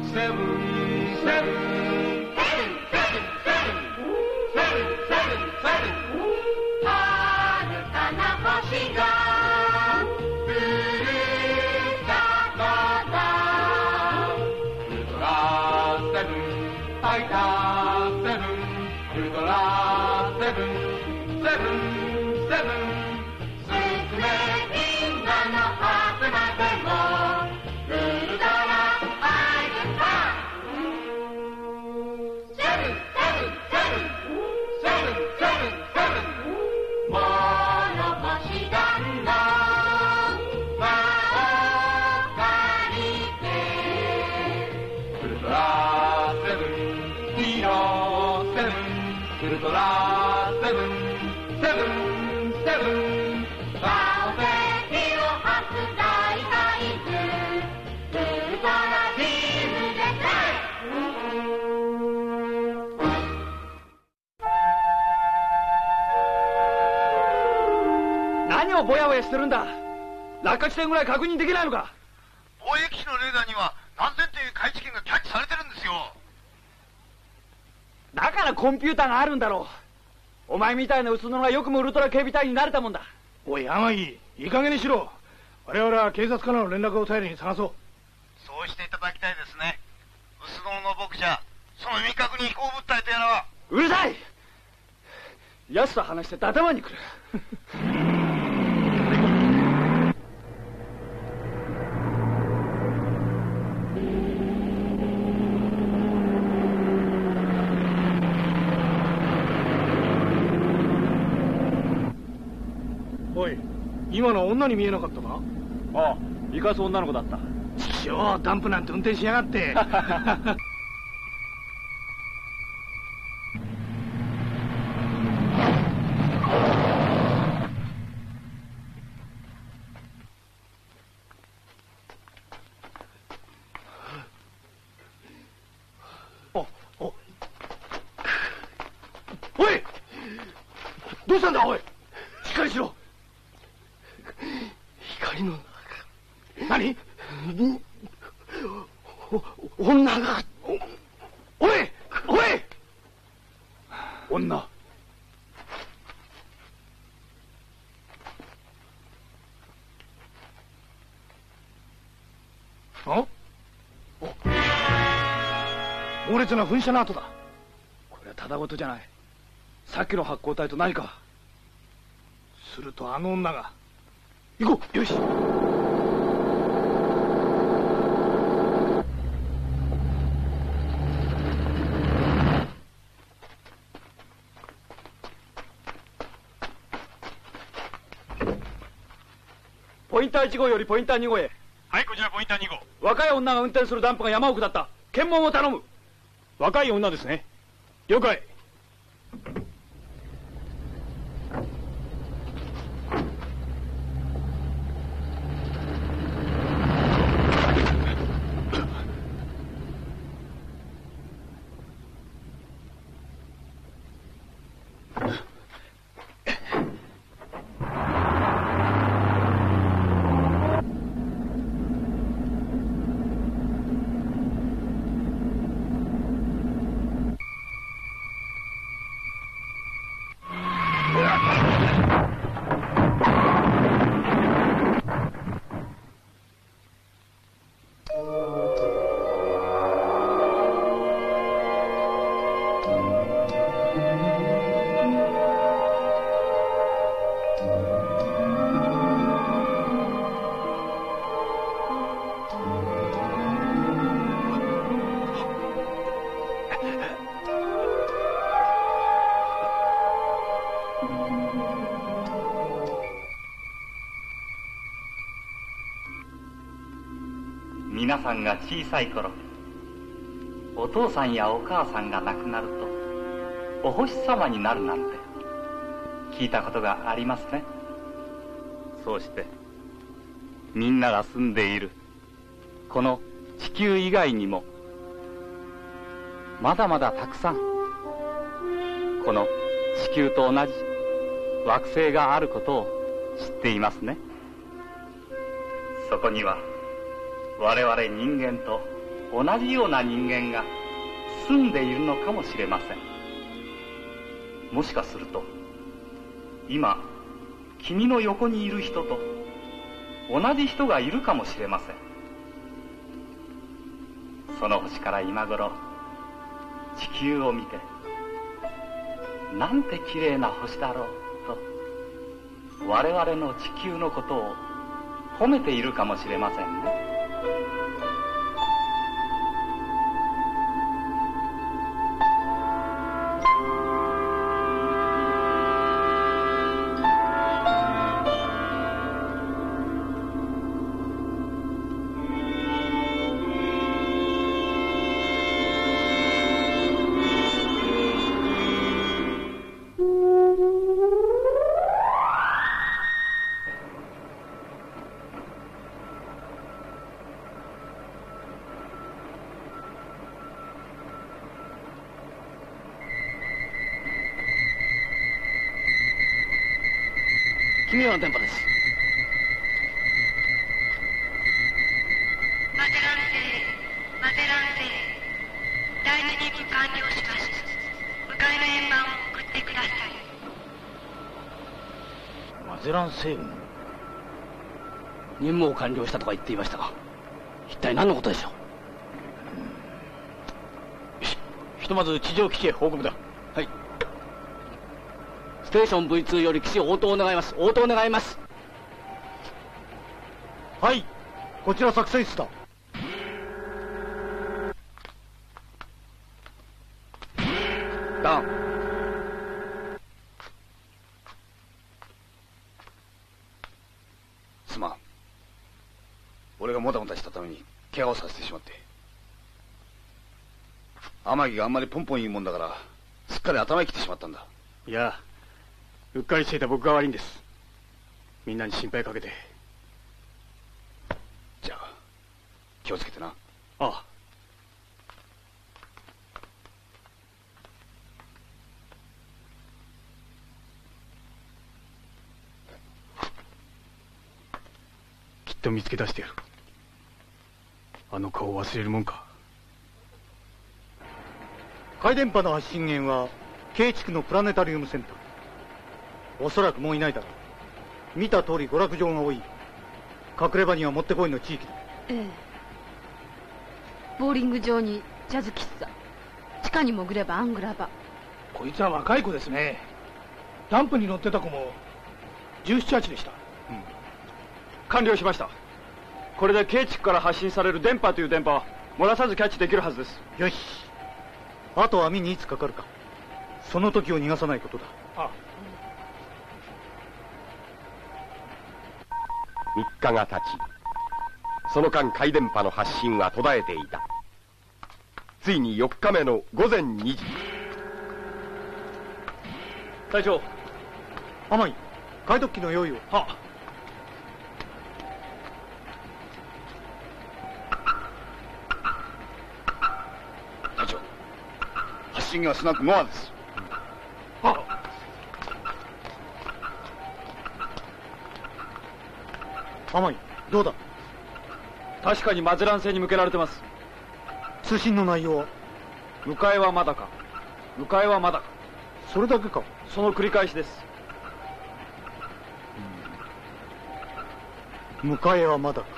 何をぼやぼやしてるんだ。落下地点ぐらい確認できないのか。 防衛基地のレーダーには何千という開地圏がキャッチされてるんですよ。 だからコンピューターがあるんだろう。お前みたいな薄野がよくもウルトラ警備隊になれたもんだ。 おい天城、いい加減にしろ。我々は警察からの連絡を頼りに探そう。 そうしていただきたいですね。薄野の僕じゃその未確認飛行物体とやらは。 うるさい。奴と話してて頭にくる。 おい、今の女に見えなかったか？ ああ、生かす女の子だった。 ちくしょう、ダンプなんて運転しやがって。おい、どうしたんだおい。しっかりしろ。光の中。何？女が。おいおい。 女。 あ？猛烈な噴射の跡だ。 これはただごとじゃない。さっきの発光体と何か。 するとあの女が。行こう。よし。 ポインター1号よりポインター2号へ。 はい、こちらポインター2号。 若い女が運転するダンプが山奥だった。検問を頼む。 若い女ですね。了解。 皆さんが小さい頃、お父さんやお母さんが亡くなるとお星様になるなんて聞いたことがありますね。そうしてみんなが住んでいるこの地球以外にもまだまだたくさんこの地球と同じ惑星があることを知っていますね。そこには我々人間と同じような人間が住んでいるのかもしれません。もしかすると今君の横にいる人と同じ人がいるかもしれません。その星から今頃地球を見て、なんて綺麗な星だろうと我々の地球のことを褒めているかもしれませんね。 奇妙な電波です。 マゼラン星第2任務完了しました。迎えの円盤を送ってください。 マゼラン星雲、任務を完了したとか言っていましたが、一体何のことでしょう。ひとまず地上基地へ報告だ。はい。ステーション V2 より基地応答願います。応答願います。はい、こちら作戦室だ。ダウン。すまん。俺がもたもたしたために怪我をさせてしまって。天城があんまりポンポン言うもんだからすっかり頭にきてしまったんだ。いや、うっかりしていた僕が悪いんです。みんなに心配かけて。じゃあ気をつけてな。ああ。きっと見つけ出してやる。あの顔を忘れるもんか。回電波の発信源はK地区のプラネタリウムセンター。おそらくもういないだろう。見た通り娯楽場が多い。隠れ場にはもってこいの地域だ。 ええ。ボーリング場にジャズ喫茶、地下に潜ればアングラ場。 こいつは若い子ですね。ダンプに乗ってた子も17、8でした。 完了しました。これでK地区から発信される電波という電波は漏らさずキャッチできるはずです。 よし、あとは網にいつかかるか、その時を逃がさないことだ。 ああ。 3日が経ち、その間回電波の発信は途絶えていた。ついに4日目の午前2時。 隊長、 天城、解読機の用意を。 はっ。 隊長、発信源はスナックノアです。はっ。天城、どうだ。 確かにマゼラン星に向けられてます。 通信の内容は。 迎えはまだか、迎えはまだか、 それだけか。 その繰り返しです。 迎えはまだか。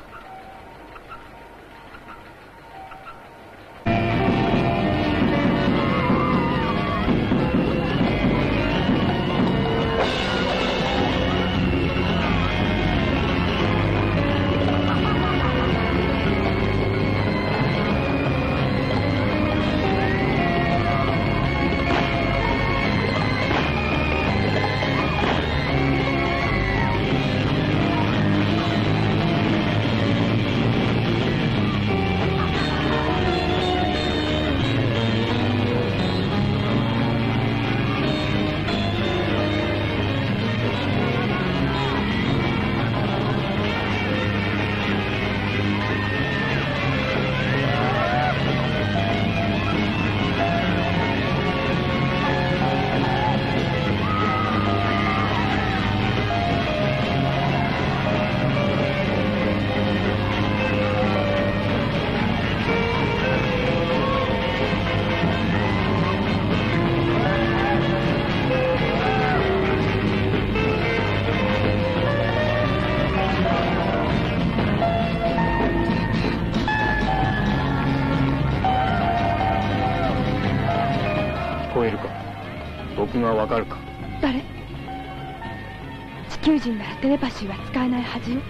人はわかるか？ 誰？地球人ならテレパシーは使えないはずよ。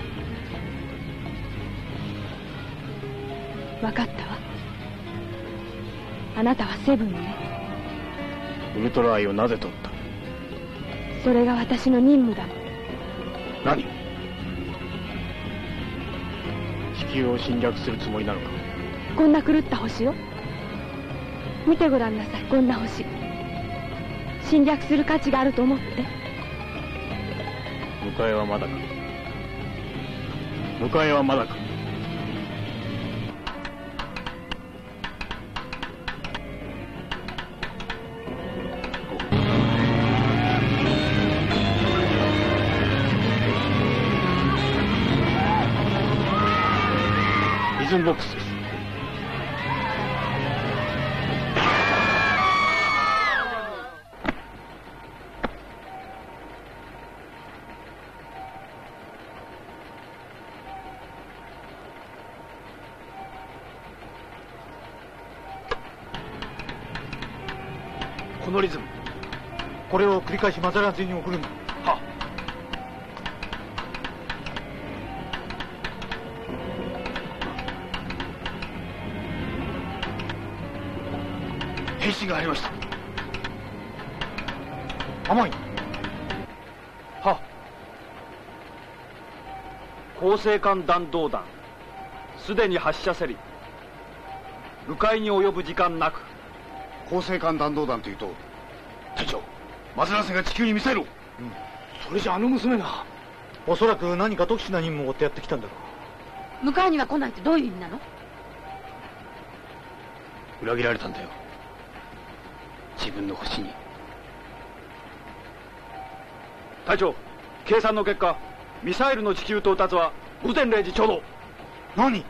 分かったわ。あなたはセブンね。 ウルトラアイをなぜ取った？ それが私の任務だもん。 何？地球を侵略するつもりなのか？ こんな狂った星よ。見てごらんなさい、こんな星。侵略する価値があると思って。 迎えはまだか？迎えはまだか？リズムボックスです。このリズム、 これを繰り返し混ざらずに送るんだ。 はっ。返信がありました。 甘い。 はっ。構成艦弾道弾、すでに発射せり。迂回に及ぶ時間なく。 構成艦弾道弾というと、隊長、マズラセが地球にミサイルを。 それじゃあの娘が。 おそらく何か特殊な任務を追ってやってきたんだろう。 迎えには来ないってどういう意味なの？ 裏切られたんだよ、自分の星に。隊長、計算の結果、ミサイルの地球到達は午前0時ちょうど。 何？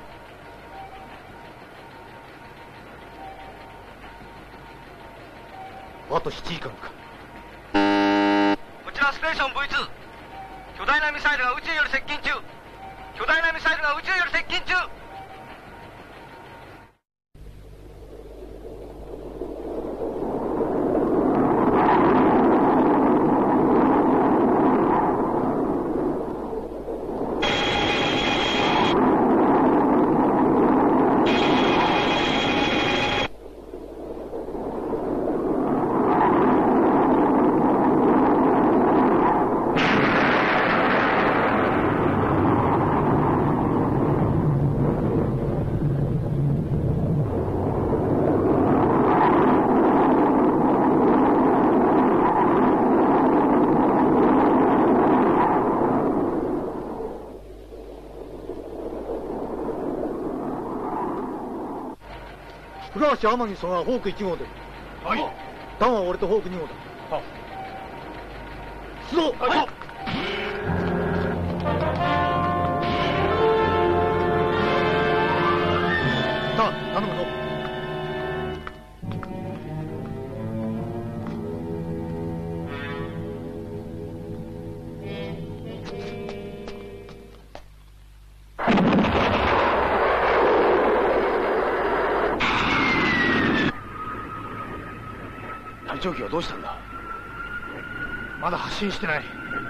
あと7時間か。 こちらステーション V2、巨大なミサイルが宇宙より接近中。巨大なミサイルが宇宙より接近中。 古橋天城さんはホーク1号で。 はい。 ダンは俺とホーク2号だ。 はっ。 出動。 はい。 さあ、頼むぞ。 隊長機はどうしたんだ？ まだ発進してない。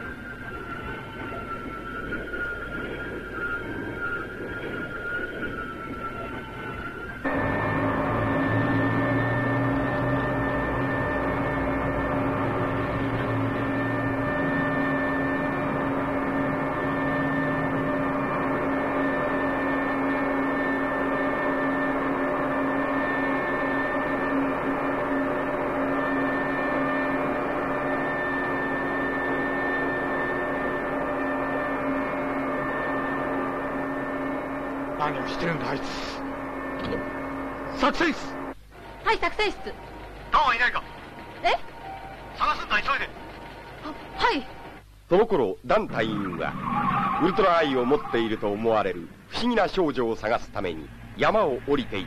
何をしてるんだあいつ。作戦室。 はい、作戦室。 ダンはいないか？ え？ 探すんだ、急いで。 はい。 その頃ダン隊員はウルトラアイを持っていると思われる不思議な少女を探すために山を降りていった。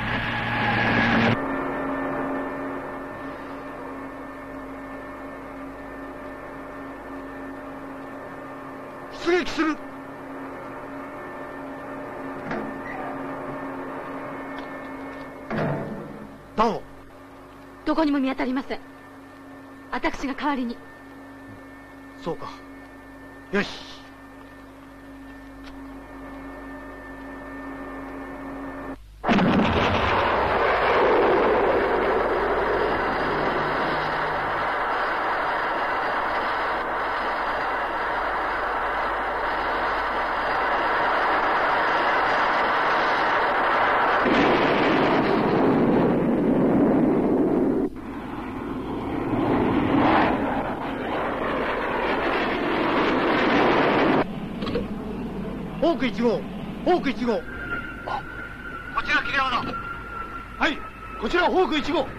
出撃する。ダンを。 どこにも見当たりません。 私が代わりに。 そうか。よし。ホーク1号、ホーク1号。 こちら桐山だ。 はい、こちらホーク1号。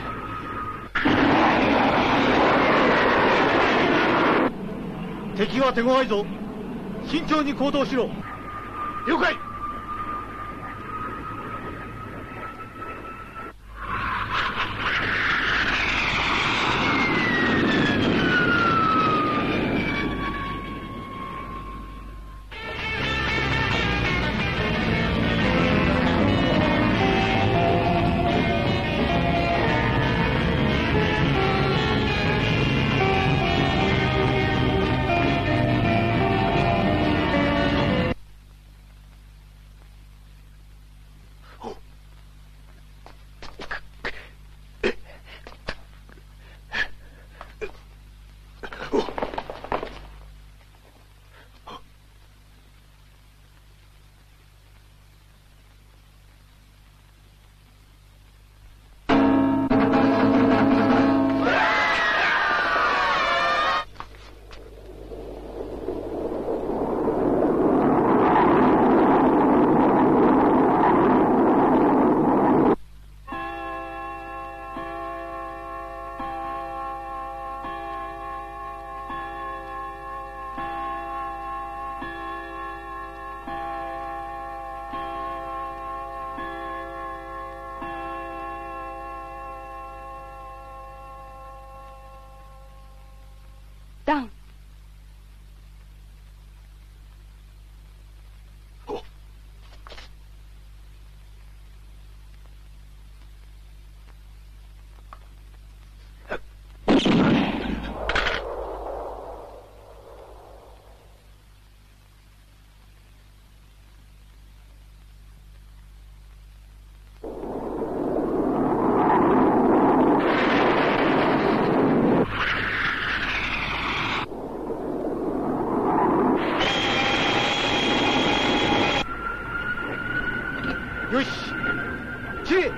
敵は手強いぞ。慎重に行動しろ。 了解。 ダン。 よし、切れ。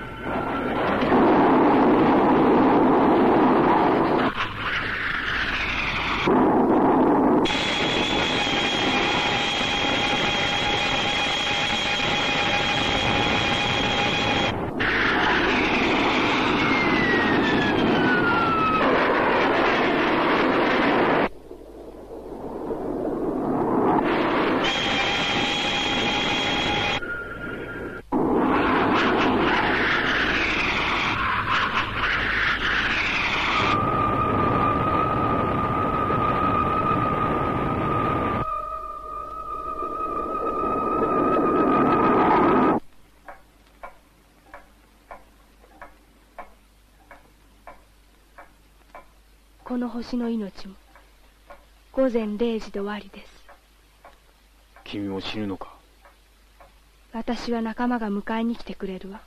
この星の命も午前0時で終わりです。 君も死ぬのか。 私は仲間が迎えに来てくれるわ。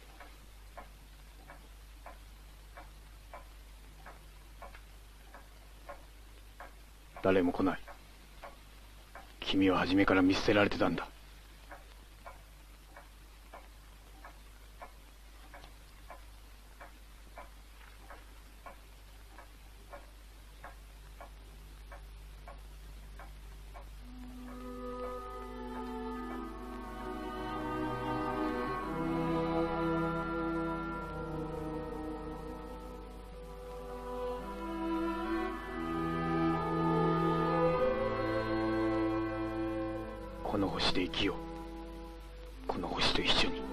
誰も来ない。君は初めから見捨てられてたんだ。この星で生きよう。この星と一緒に。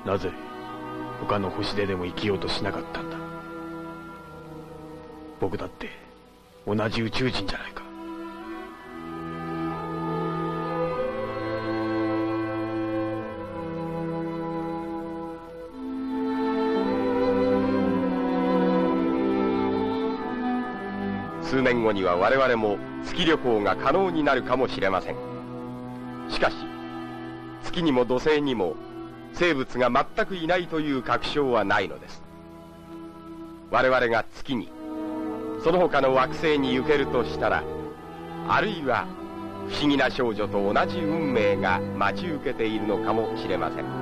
なぜ他の星ででも生きようとしなかったんだ。僕だって同じ宇宙人じゃないか。 数年後には我々も月旅行が可能になるかもしれません。しかし月にも土星にも生物が全くいないという確証はないのです。我々が月にその他の惑星に行けるとしたら、あるいは不思議な少女と同じ運命が待ち受けているのかもしれません。